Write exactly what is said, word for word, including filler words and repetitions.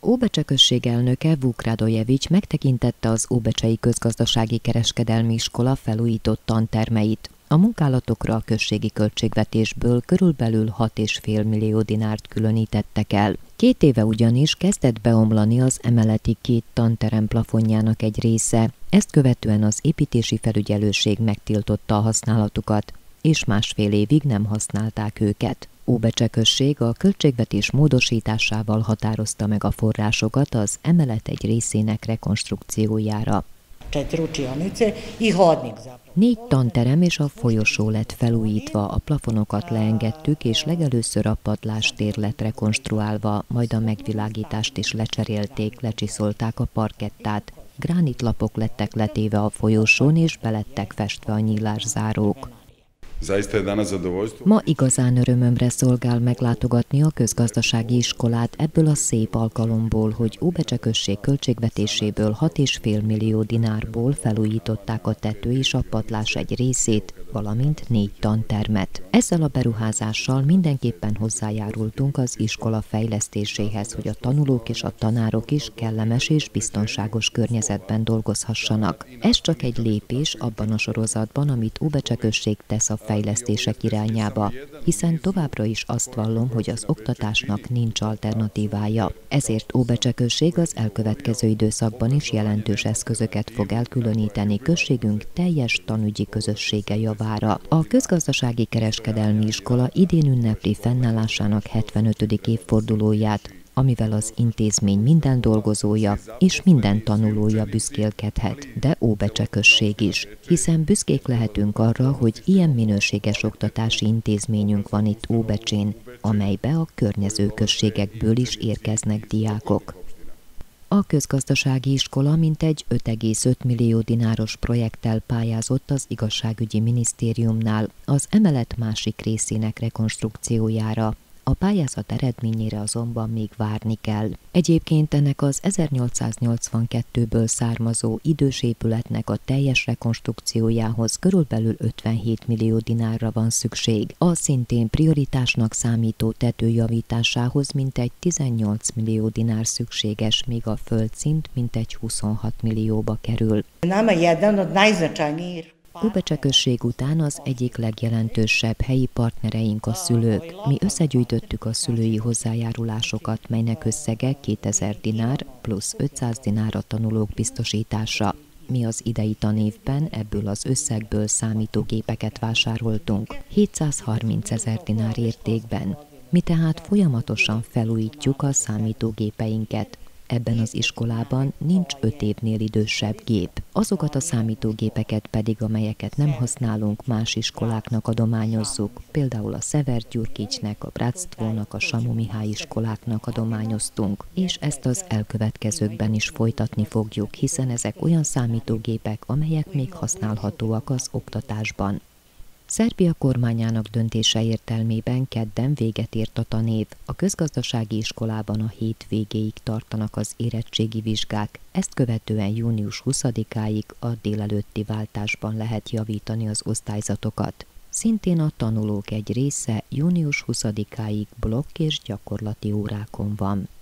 Óbecse község elnöke Vuk Radojevics megtekintette az Óbecsei Közgazdasági Kereskedelmi Iskola felújított tantermeit. A munkálatokra a községi költségvetésből körülbelül hat egész öt millió dinárt különítettek el. Két éve ugyanis kezdett beomlani az emeleti két tanterem plafonjának egy része, ezt követően az építési felügyelőség megtiltotta a használatukat, és másfél évig nem használták őket. Óbecse község a költségvetés módosításával határozta meg a forrásokat az emelet egy részének rekonstrukciójára. Négy tanterem és a folyosó lett felújítva, a plafonokat leengedtük, és legelőször a padlástér lett rekonstruálva, majd a megvilágítást is lecserélték, lecsiszolták a parkettát, gránitlapok lettek letéve a folyosón, és belettek festve a nyílászárók. Ma igazán örömömre szolgál meglátogatni a közgazdasági iskolát ebből a szép alkalomból, hogy Óbecse község költségvetéséből hat egész öt millió dinárból felújították a tető és a padlás egy részét, valamint négy tantermet. Ezzel a beruházással mindenképpen hozzájárultunk az iskola fejlesztéséhez, hogy a tanulók és a tanárok is kellemes és biztonságos környezetben dolgozhassanak. Ez csak egy lépés abban a sorozatban, amit Óbecse község tesz a fejlesztések irányába, hiszen továbbra is azt vallom, hogy az oktatásnak nincs alternatívája. Ezért Óbecse község az elkövetkező időszakban is jelentős eszközöket fog elkülöníteni községünk teljes tanügyi közössége javára. A Közgazdasági Kereskedelmi Iskola idén ünnepli fennállásának hetvenötödik évfordulóját, amivel az intézmény minden dolgozója és minden tanulója büszkélkedhet, de Óbecse község is, hiszen büszkék lehetünk arra, hogy ilyen minőséges oktatási intézményünk van itt Óbecsén, amelybe a környező községekből is érkeznek diákok. A közgazdasági iskola mintegy öt egész öt millió dináros projekttel pályázott az igazságügyi minisztériumnál az emelet másik részének rekonstrukciójára. A pályázat eredményére azonban még várni kell. Egyébként ennek az ezernyolcszáznyolcvankettőből származó idős épületnek a teljes rekonstrukciójához körülbelül ötvenhét millió dinárra van szükség. A szintén prioritásnak számító tető javításához mintegy tizennyolc millió dinár szükséges, míg a földszint mintegy huszonhat millióba kerül. Óbecse község után az egyik legjelentősebb helyi partnereink a szülők. Mi összegyűjtöttük a szülői hozzájárulásokat, melynek összege kétezer dinár plusz ötszáz dinár a tanulók biztosítása. Mi az idei tanévben ebből az összegből számítógépeket vásároltunk, hétszázharmincezer dinár értékben. Mi tehát folyamatosan felújítjuk a számítógépeinket. Ebben az iskolában nincs öt évnél idősebb gép. Azokat a számítógépeket pedig, amelyeket nem használunk, más iskoláknak adományozzuk. Például a Szevert Gyurkicsnek, a Bratsztvónak, a Samu Mihály iskoláknak adományoztunk. És ezt az elkövetkezőkben is folytatni fogjuk, hiszen ezek olyan számítógépek, amelyek még használhatóak az oktatásban. Szerbia kormányának döntése értelmében kedden véget ért a tanév. A közgazdasági iskolában a hét végéig tartanak az érettségi vizsgák, ezt követően június huszadikáig a délelőtti váltásban lehet javítani az osztályzatokat. Szintén a tanulók egy része június huszadikáig blokk és gyakorlati órákon van.